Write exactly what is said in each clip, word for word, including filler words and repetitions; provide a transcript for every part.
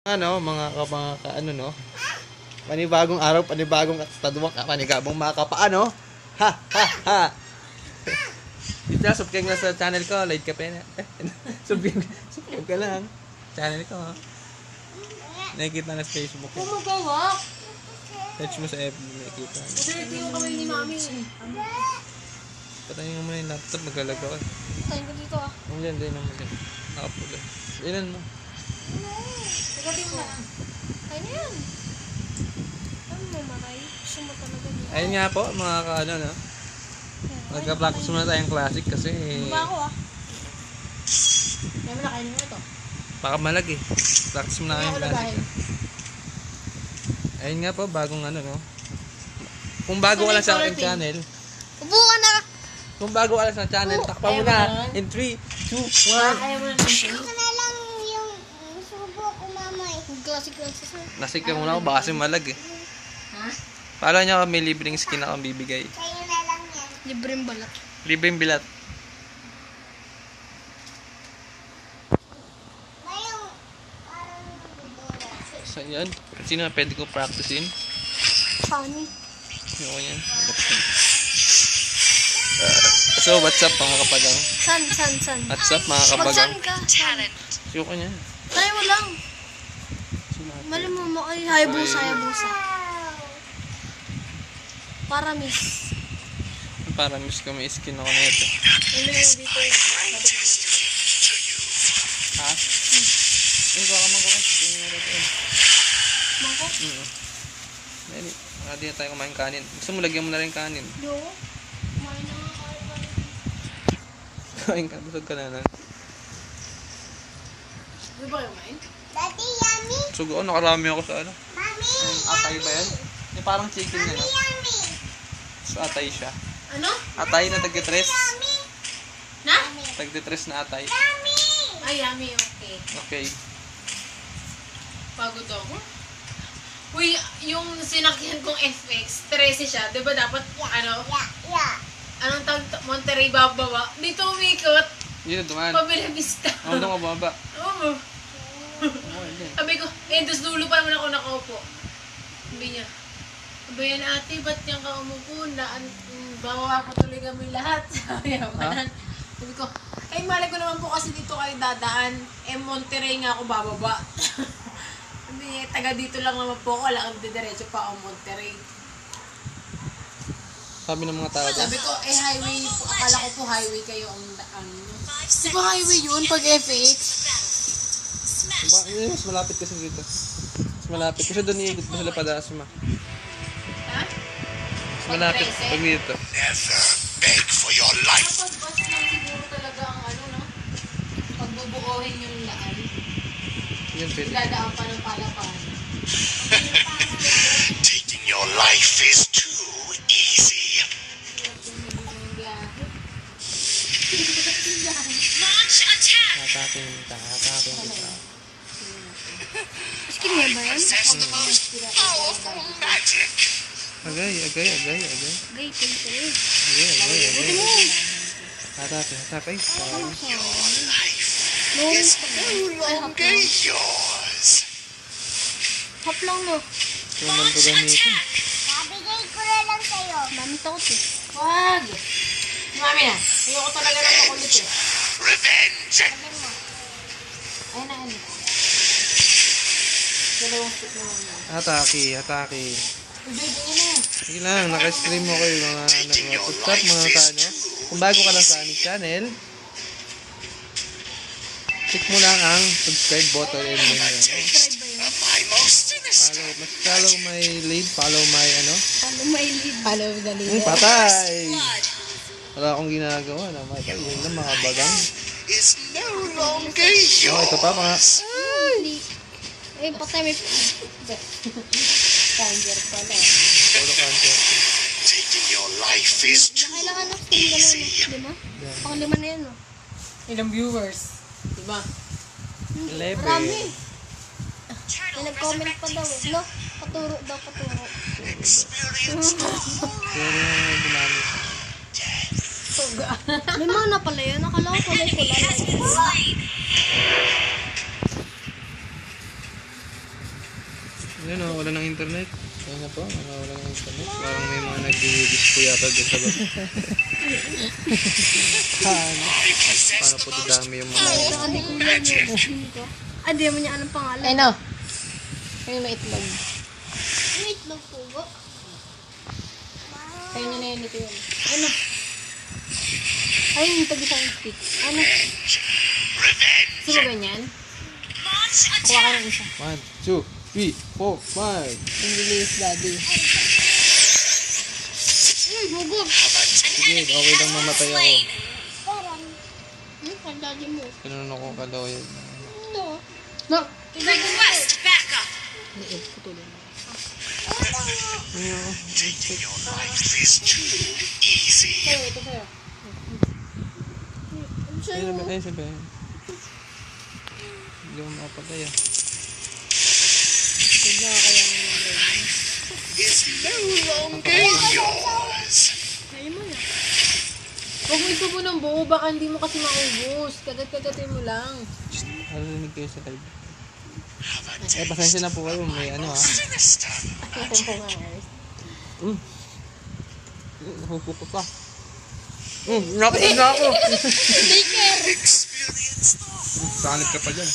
Ano, mga ka, mga ka, ano, no? Panibagong araw, panibagong tadwak, panigabong mga kapaano? Ha, ha, ha! Dito na, subscribe na sa channel ko, like ka pa na. subscribe, subscribe ka lang. Channel ko, ha? Nakikita na sa Facebook. Kumagawa! Search mo sa F B, nakikita. Kasi yung kamay ni mami. Patayin mo muna yung laptop, maglalag ako. Patayin ko dito ah. Ang yan, din naman din. Nakapula. Ilan mo? Nagabi mo na. Kaya na yan. Ano mo maray? Gusto mo talaga niya. Ayun nga po, mga ka, ano, no? Nagka-practice muna tayong classic kasi... Bumaba ako ah. Kaya mo na, kainin mo ito. Baka malag eh. Practice muna Kaya tayong ako classic. lagahin. Ayun nga po, bagong ano, no? Kung bago ka lang sa aking channel... Upo ka na! Kung bago ka lang sa channel, takpan mo na! In three, two, one... Ayaw mo na natin. Ako na lang yung subo ko, mamay. Classic lang sa sir. Nasik ka muna ako, baka kasi malag eh. Ha? Paala nyo may libreng skin akong bibigay. Kayo na lang yan. Libreng balat. Libreng bilat. Mayroong parang dudura. Saan yan? Sino na pwede ko practicein? Funny. Yung yan. Uh, so, what's up mga kapagang? San, san, san? What's up mga Mag-san kapagang? ka. Talent. Yung kanya. Kaya mo lang. Mali mo mo ay hayabusa, hayabusa. Para miss. Para miss ko may skin ako na ito. Ano mo dito? Ha? Yung baka magkakas. Yung yung ito. Mangko? Mm. Dali. Baka di na tayo kumain kanin. Gusto mo lagyan mo na rin kanin. Yo. Kumain na nga kayo pa rin. Kain ka. Busog ka na lang. Di ba kayo kumain? Daddy, yummy. Sugo, nakarami ako sa ano. Mami, Atay ba yan? Yung parang chicken yan. No? yummy. So, atay siya. Ano? Atay na tagtitres. Yummy. Na? Tagtitres na atay. Yummy. Ay, yummy. Okay. Okay. Pagod ako. Uy, yung sinakyan kong F X, thirteen siya. Di ba dapat, ano, Yeah, yeah. anong tawag, Monterey bababa? Dito umikot. Dito dumaan. Pabila Vista. Ano doon ka bumaba? Oo. Oo, hindi. Sabi ko, eh, dos dulo pa naman ako nakaupo. Sabi niya, sabi yan ate, ba't yan ka umupo? Naan, bawa ko tuloy kami lahat. Sabi ako, Ha? sabi ko, eh, malay ko naman po kasi dito kayo dadaan. Eh, Monterey nga ako bababa. Sabi niya, taga dito lang naman po ako, wala kang didiretso pa ako Monterey. Sabi ng mga tao dyan. Sabi ko, eh, highway po, akala ko po highway kayo ang daan. Di ba highway yun pag F X? Diba, yun, mas malapit kasi dito. Mas malapit. Kasi doon iikot mo sila padasma. Ha? Mas malapit pag dito. Never beg for your life. Kapag bus lang siguro talaga ang ano, no? Pagbubuohin yung laan. Yan, pwede. Dadaan pa ng palapan. Taking your life is too easy. Launch attack. Hatakin kita, hatakin kita. Skin niya ba yan? Possess the most powerful magic. Agay, agay, agay, agay. Gay, gay, gay. Agay, agay, agay. Hatakin, hatakin. Your life No, is ay, no hap longer lang. yours. Hap lang, no? Tuman to gamitin. Nabigay ko na lang sa'yo. Mami takot eh. Wag! Mami na. Ayoko talaga ng makulit eh. Revenge. Sabi mo. Ayun na, ayun. Dalawang stick na lang yan. Hataki, hataki. Uy, ganyan na. Sige lang, naka-stream mo kayo mga nag-what's up mga kaano. Kung bago ka lang sa aming channel, click mo lang ang subscribe button and mo yan. Subscribe ba yun? Am I most sinister? Follow, mas follow my lead, follow my ano. Follow my lead. Follow the lead. Hmm, patay! Blood Wala akong ginagawa na matay. Yun lang mga bagang. is no longer Oh, ito pa mga. yours. Ay, ay, patay may... Tanger pala. Solo content. Taking your life is too Kailangan na stream ka easy. na, lima? Pang lima na yan, no? Ilang viewers? Diba? Eleven. Marami. May nag-comment pa daw eh. No? Paturo daw, paturo. Experience the Pero dumami. Tuga. Lima na pala yun. Nakala ko kulay kulay. Ayun, nawawala ng internet. Ayun na po, nawawala ng internet. Parang may mga nag-disco yata din sa baba. Paano po dami yung mga... Ah, di mo niya anong pangalan. Ay, no. Kayo may itlog. Ano itlog pugo? Kayo nyo na yun ito yun. Ano? Ay, yung tagi sa stick. Ano? Gusto mo ganyan? Kuha ka ng isa. One, two, three, four, five. Yung bilis, daddy. Ay, pugo. Sige, okay lang mamatay ako. Parang. Hmm, ang daddy mo. Kinunod ko kaloy. No. No! Request backup. Liit, putulin mo. Taking your life is too easy. Sa'yo, ito sa'yo. Ayun naman, ayun sabi. Hindi mo mapatay ah. Ito na, kaya naman yun. Is no longer yours. Kaya mo na. Huwag mo isubo ng buo, baka hindi mo kasi maubos. Kagat-kagatin mo lang. Narinig kayo sa live. Eh, pasensya na po kayo. May ano ah. Mm. Nakukupo pa. Mm, nakapag na ako. Experience the whole Sanip ka pa dyan.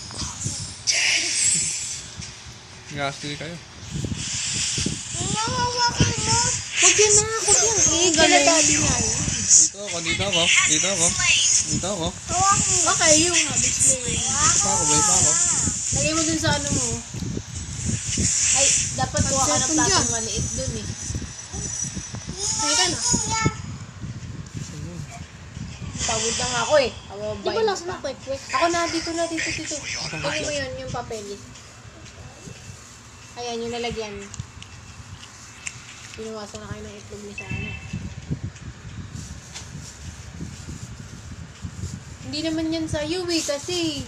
Gastos kayo. Nangawakan mo. Huwag yun na, huwag yan. Eh, galatali na yun. Dito ako, dito ako. Dito ako. Dito ako. Okay, yung habits mo yun. Dito pa ako, bay pa ako. Lagay mo dun sa ano mo. Ay, dapat kuha ka ng platong maliit dun eh. Ay, ka na. Pagod na nga ako eh. Di ba lasa na quick quick? Ako na, dito na, dito, dito. Kunin mo yun, yung papel. Ayan, yung lalagyan. Pinuwasan na kayo ng itlog ni Sana. Hindi naman yan sa'yo eh, kasi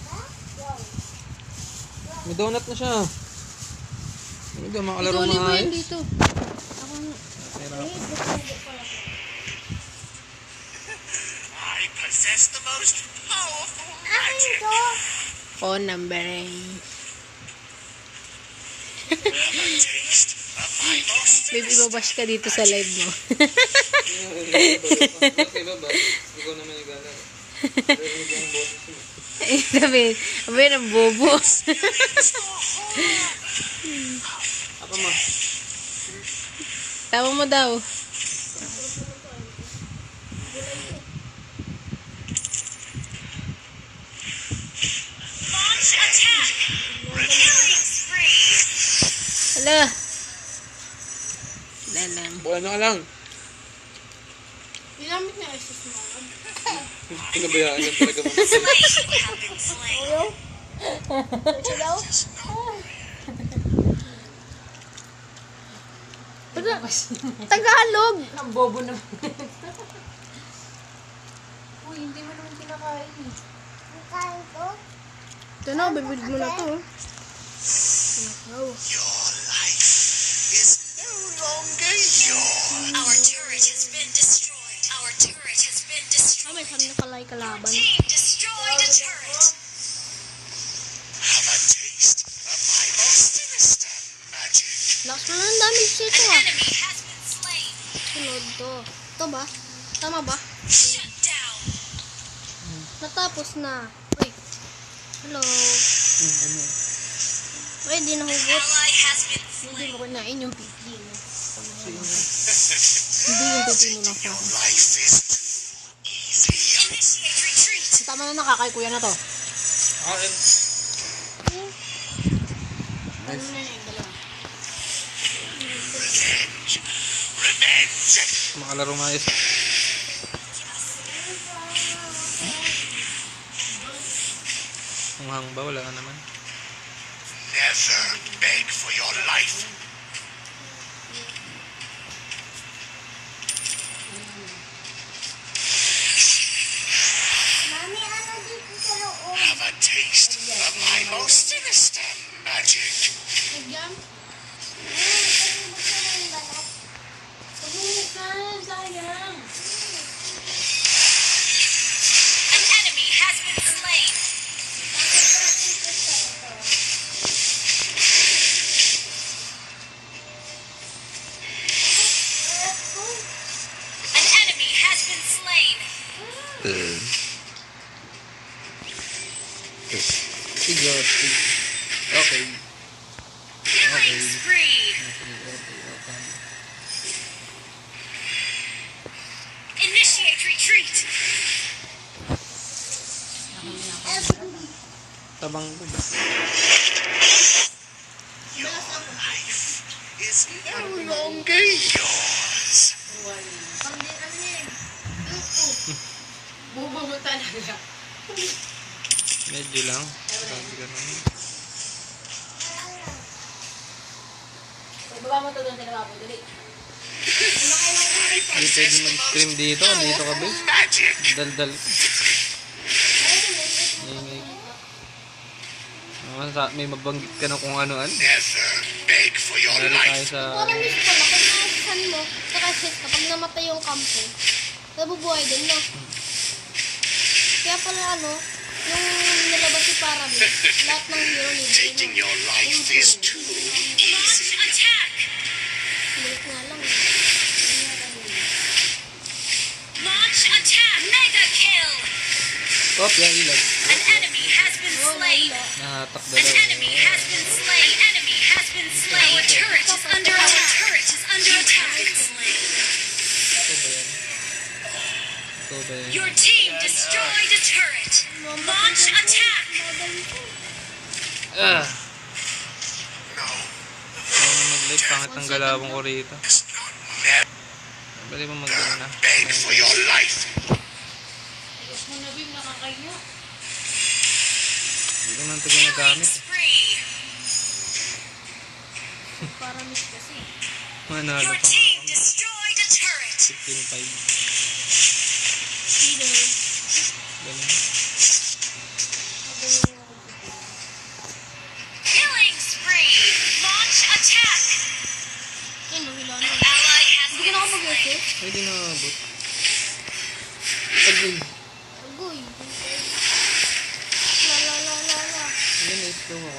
May donut na siya. Hindi ka makalaro ituloy mo mga yun ayos. dito. Ako na. I possess the most powerful magic. Phone numbering. Have a taste of my most Babe, ibabash ka dito sa live mo. Ikaw naman nagala. Ay, sabi, sabi ng bobo. Ako mo. Tama mo daw. Launch attack. Killing spree. Hala. Wala lang. Ano ka lang? Ginamit niya S S mo. Pinabayaan lang talaga mo. Slain have been slain. Hello? Tagalog! Ang bobo naman. Uy, hindi mo naman kinakain eh. Kain ko? Ito na, bibig mo na to. Your life is no longer yours. Our turret has been destroyed. Our turret has been Ah, may destroyed. kami na pala yung kalaban. Team destroyed a turret. Have a taste of my most sinister magic. Lakas mo na ang damage An dito ah. enemy has been slain. Sunod to. Ito ba? Tama ba? Shut down. Natapos na. Uy. Hello. Uy, di nahugot. Ally has been Hindi slain. mo kinain yung pipi mo. Hindi yung pipi mo lang sa Your akin. life is too easy. Initiate retreat. Tama na nakakay kuya na to. Akin. Ano na yun, dalawa. Revenge. Revenge. Makalaro maayos. Ang hang ba? Wala ka naman. Never beg for your life. Mami, ano dito sa loob? Have a taste of my most sinister magic. Nagyan? Ah, kasi buksan mo yung balat. Buksan, sayang. An enemy has been slain. tabang ko ba? Your life is no longer yours. Pang di, ano yun? Bubo mo talaga. Medyo lang. Sabi ganun. Baba mo to doon sa lababo. Dali. Hindi pwede mag-stream dito. Dito ka ba? Magic. Dal-dal. Ingay. Ah, sa- may mabanggit ka na kung ano-an. Never beg for your Lari tayo life. sa... Parang miss pala, kung nakasan mo, saka sis, kapag namatay yung kampo, nabubuhay din, no? Kaya pala ano, yung nilabas si Paramis, lahat ng hero ni Taking your life is too easy. Attack! Silit nga lang. eh. Launch attack! Mega kill! Oh, yung ilag. An enemy has been slain! Nahatak An dalawa. enemy has been slain! An enemy has been slain! Our turret is under our turret is under attack! Ito ba yan? Ito ba yan? Your team destroyed a turret! Launch attack! Ah! No, Ano mag-live? Pangit ang galawang ko rito. it's not. Never Bali mo mag-ano na. beg for your life. Tapos mo na, Bim, nakakayo. Hindi naman ito ginagamit. Spree! Paramis kasi. Manalo Your pa nga team ako. destroyed a turret! fifteen five. Sino? Ganun. Killing spree! Launch attack! Ano, wala na. Ally has Hindi ka been slain! nakapag-reset? Pwede na mabot. Agay. Agoy. La la la la la. Ayun, na-slow ako.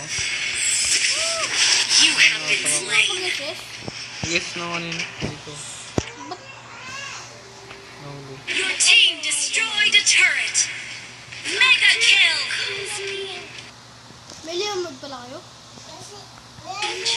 You have been Hindi slain! nakapag-reset? Guess na kanina. Dito. Ba't Nahulog. Your team destroyed a turret! Mega kill! may liamag pala kayo?